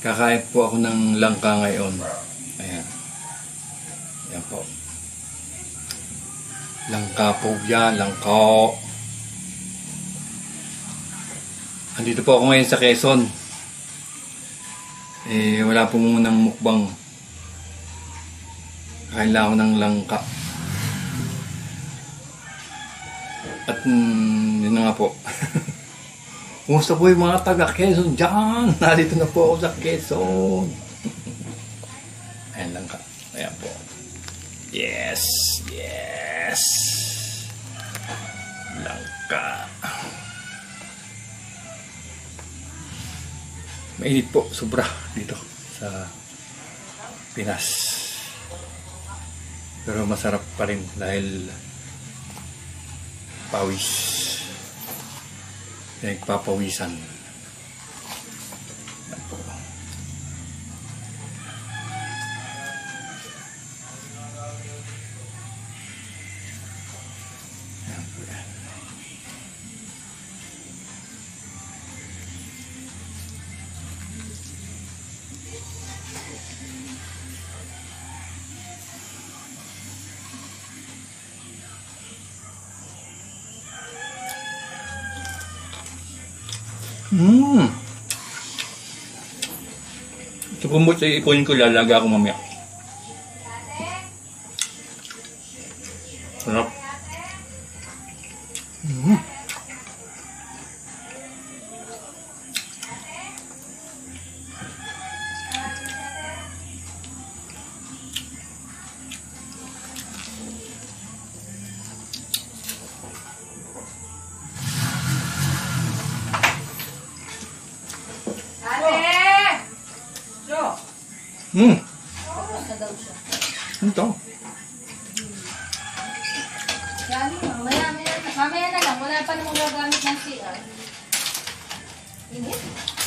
Kakain po ako ng langka ngayon. Ayan. Ayan po. Langka po yan. Langka. Andito po ako ngayon sa Quezon. Wala po munang mukbang. Kakain lang ako ng langka. At yun na nga po. Kumusta po yung mga taga Quezon dyan? Narito na po ako sa Quezon. Ayan lang ka. Ayan po. Yes. Yes. Langka. Mainit po. Sobra dito sa Pinas. Pero masarap pa rin dahil pawis. Nagpapawisan. Yan po. Yan po yan. Ito po mo sa ikunin ko, lalaga ako mamaya. Sarap. Ito. Mamaya na lang. Wala pa namang gagamit ng CR. Init?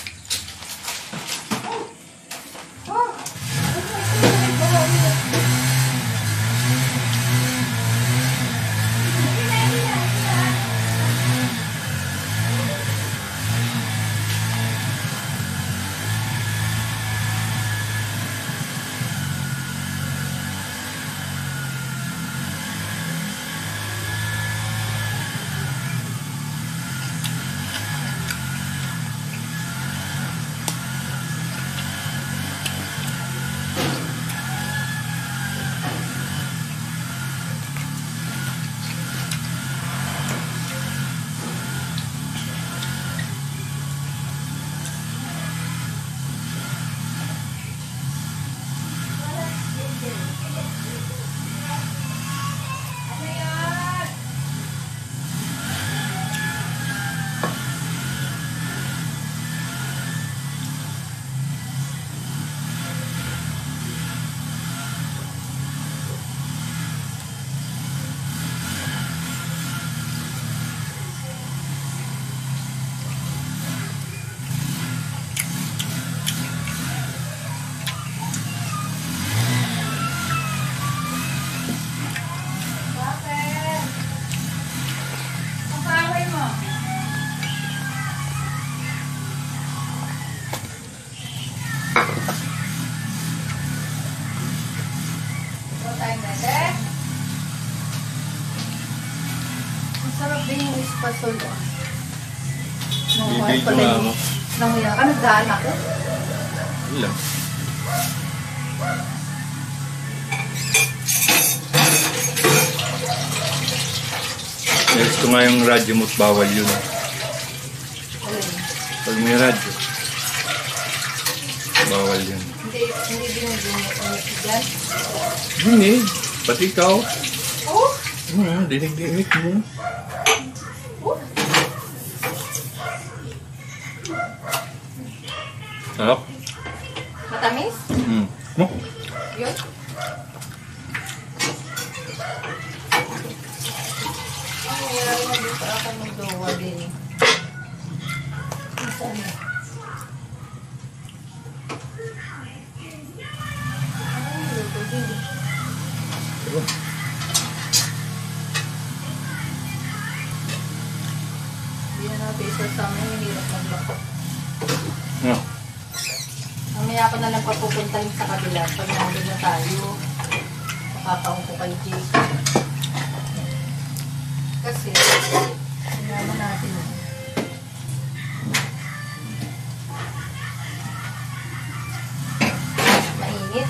Sarap din yung espasol. Bibig ko nga mo. Nanguya ka, nagdaan ako. Wala. Yes, ko nga yung radyo mo't bawal yun. Pag may radyo, bawal yun. Hindi binigyan. Dinig, pati ikaw. Oh? Dinig mo. Sarap. Matamis? Oh. Yun? Nangyayari na dito ako ng dowa din. Saan? Luto din. Hindi na natin isa sa amin, hirap maglako. Yeah. Mamaya Mamaya ako na lang papupuntahin sa kabila. Pag nandun na tayo, makakaon ko kay Jake. Kasi, sinama natin. Mainit.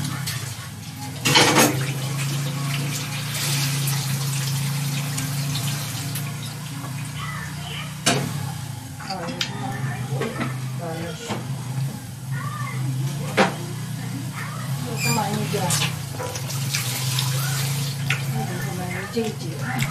Kumain niyo dyan. Kumain niyo JJ.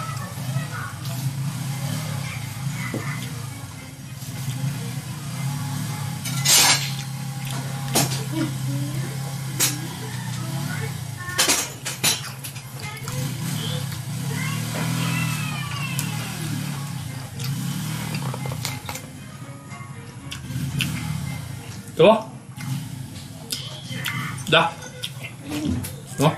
Ito? Dah. Ito?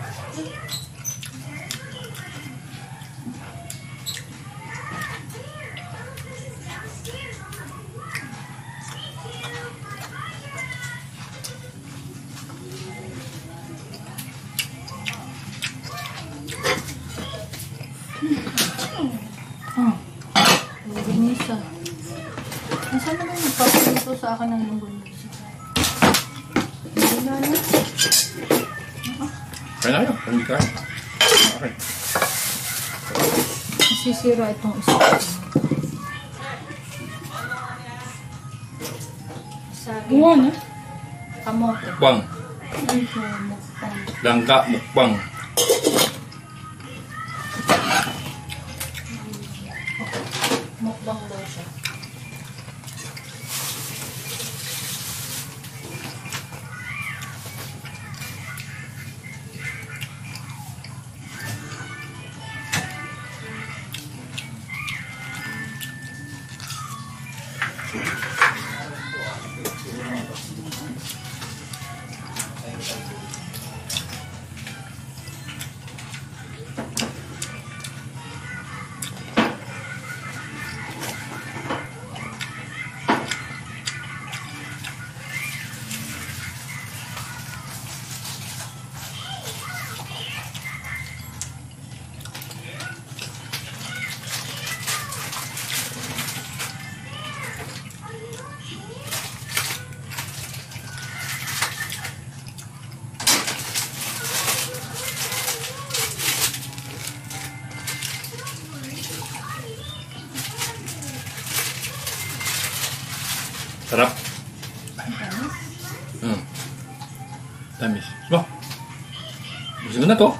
Lunggunisa. Nasaan naman nagpapaluto sa akin ng lunggunisa? Hindi na na. Kaya na yun. Hindi kaya. Okay. Masisira itong isa. Sabi. Buwan, Kamote. Mukbang. Ay, mukbang. Langka, mukbang. Mukbang daw siya. Sarap. Tamis. Wah. Gusto mo na to?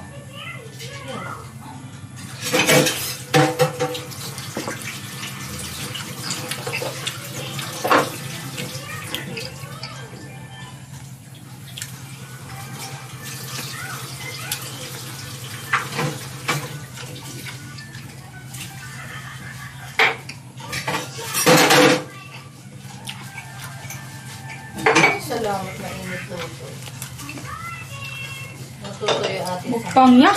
Salamat, mainit luto. Natutoy atin sa... Mukbang niya.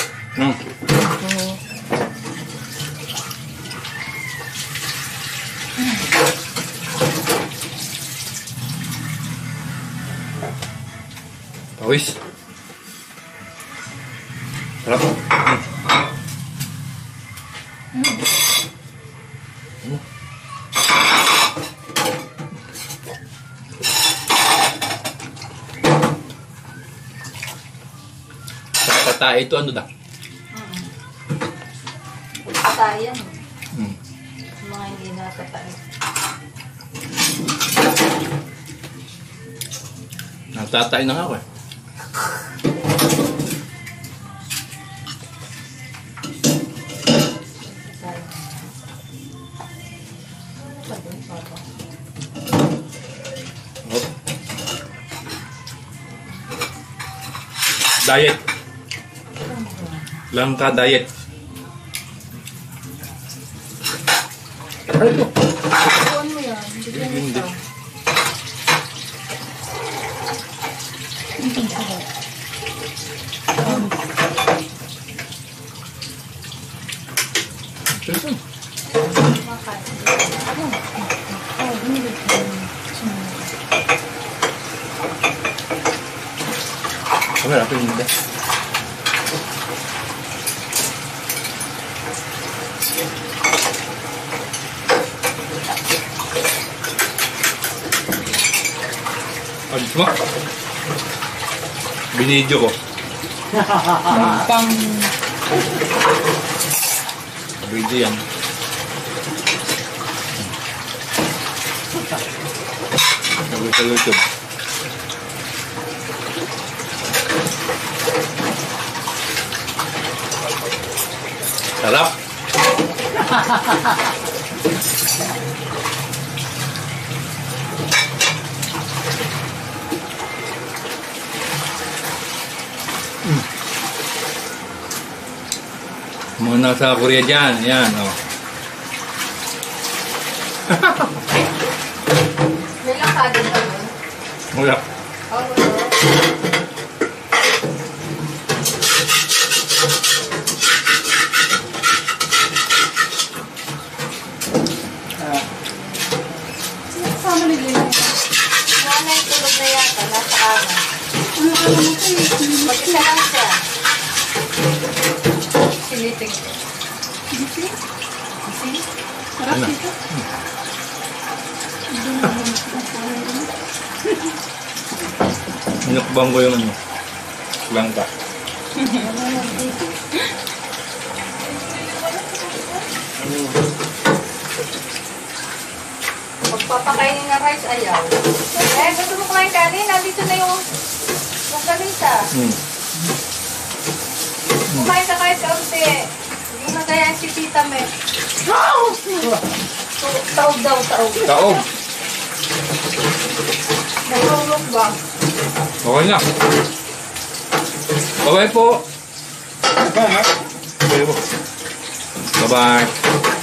Pawis. Sarap. Sa ito ano dah? Pagkatayan. Mga hindi nakatayan. Natatay na nga ako eh. Diet. Langka diet. Ano ito? Kuhan mo yan. Bigyan mo Hindi. siya. Ito. Makain. Kamera, ako yung hindi. Ayos mo? Binidyo ko. Pang... Video yan. Sabi sa YouTube. Sarap. Mga nasa Korea dyan, yan, oh. May lakado ba yun? Wala. Oo. Sama ni Lina. Wala yung tulog na yata, nasa kama. Ano ka naman kayo? Mag-isa lang siya. Siliting. Sisi? Sisi? Sarap Ano? dito. Minukbang ko yung ano. Langka. Magpapakainin ng rice, ayaw. Eh, gusto mo kumain kanin? Nandito na yung gamita. Kumain ka kahit kaunti. Hindi mo kaya si Tita Me. Taog daw, taog. Taog. Nahulog ba? Okay na. Bye-bye po. Bye-bye po. Bye-bye.